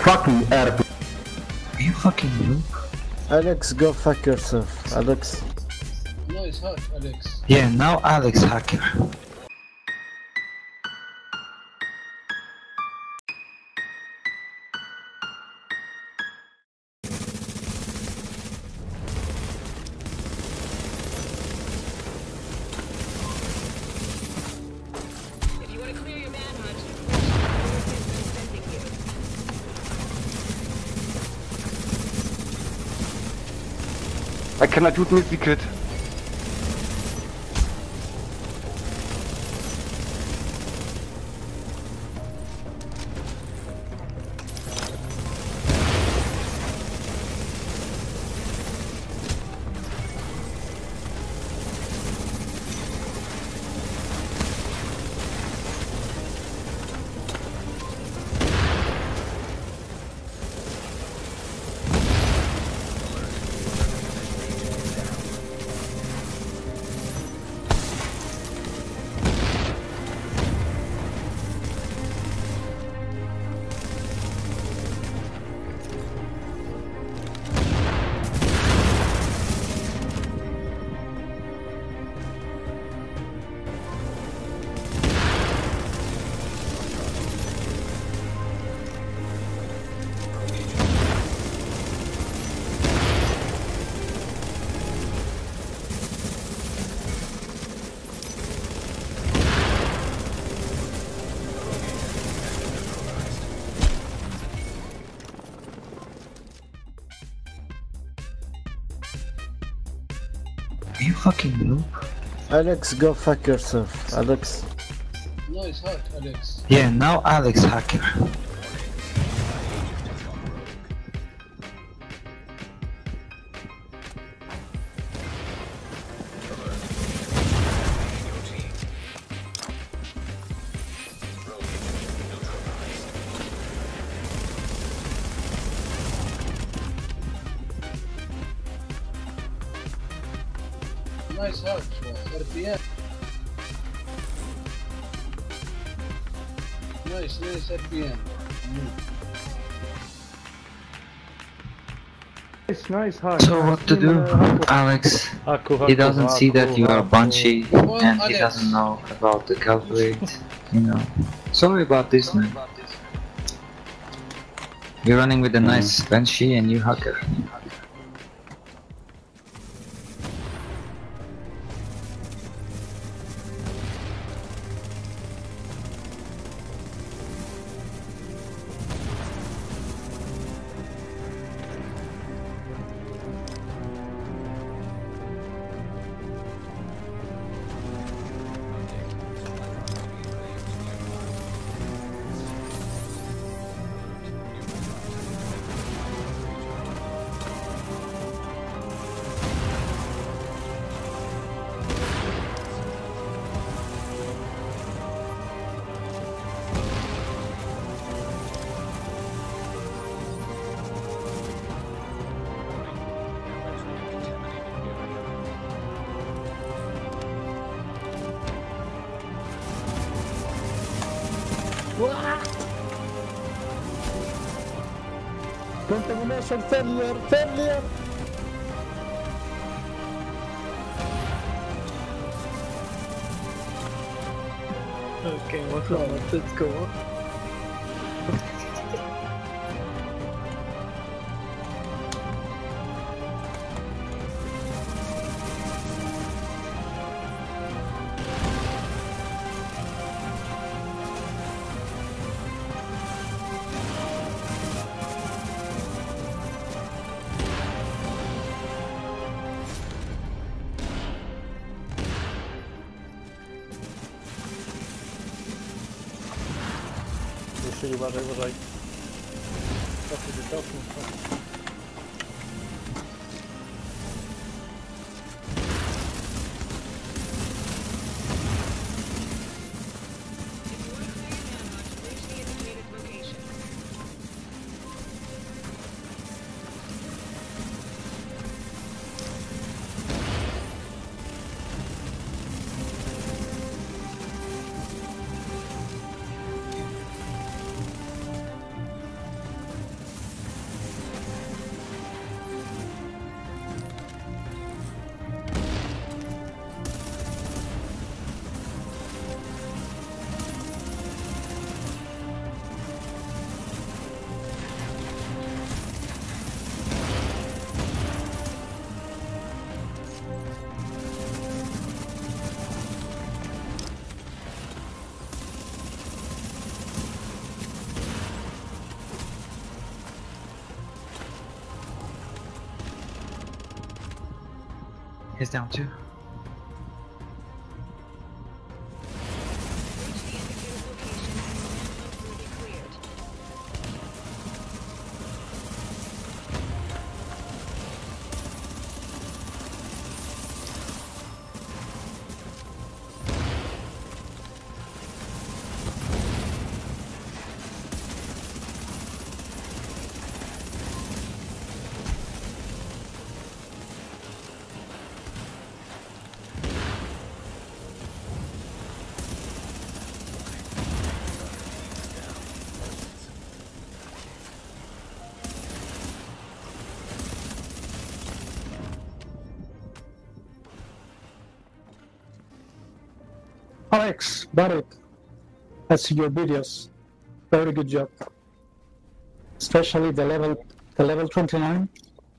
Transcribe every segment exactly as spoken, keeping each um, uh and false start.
fucking air. Are you fucking noob? Alex, go fuck yourself. Alex. Nice hack, Alex. Yeah, now Alex hacker. If you want to clear your manhunt, sending you. I cannot shoot with the kid. Are you fucking noob? Alex, go fuck yourself. Alex. Nice hack, Alex. Yeah, now Alex hacker. Nice hack, R P M. Nice, nice R P M. Nice, nice hack. So what to do, Alex? He doesn't see that you are Banshee and he doesn't know about the calculate, you know. Sorry about this, man. You're running with a nice Banshee and you hacker. Contamination failure, failure! Okay, what's up? Let's go. Uważaj, uważaj, uważaj. Cofnij się, cofnij, cofnij. He's down too. Alex, Barret, I see your videos. Very good job. Especially the level, the level twenty-nine.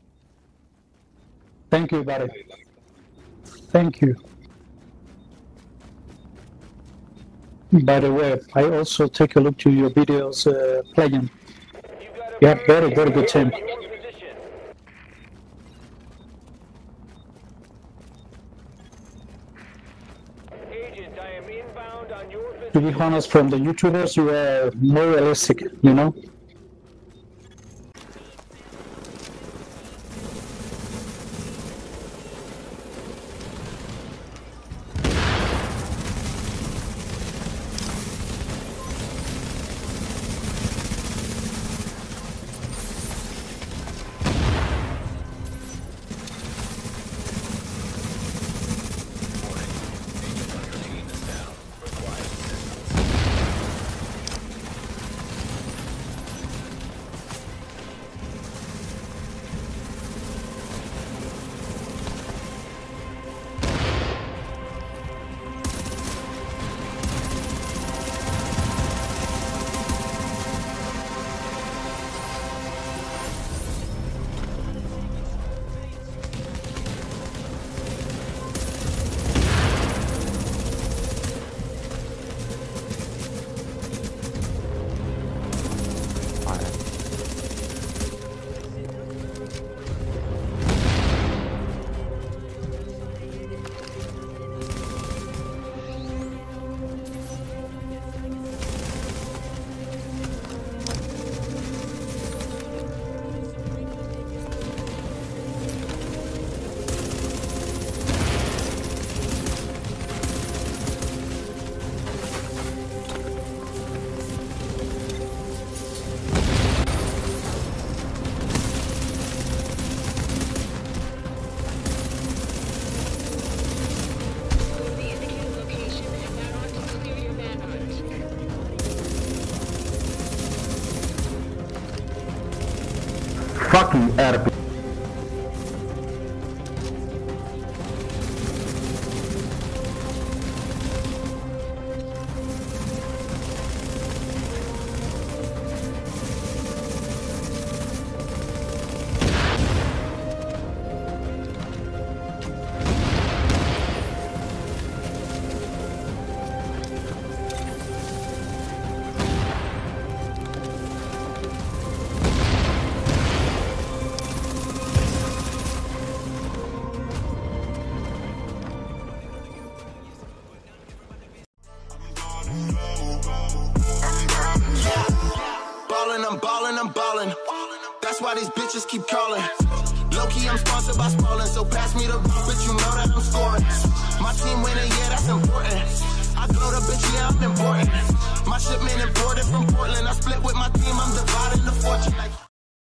Thank you, Barret. Thank you. By the way, I also take a look to your videos uh, playing. You have very, very good team. To be honest, from the YouTubers, you are more realistic, you know? Fucking R P. I'm ballin', I'm ballin'. That's why these bitches keep calling. Low-key, I'm sponsored by Spalding, so pass me the ball, bitch, you know that I'm scoring. My team winning, yeah, that's important. I glow the bitch, yeah, I'm important. My shipment imported from Portland, I split with my team.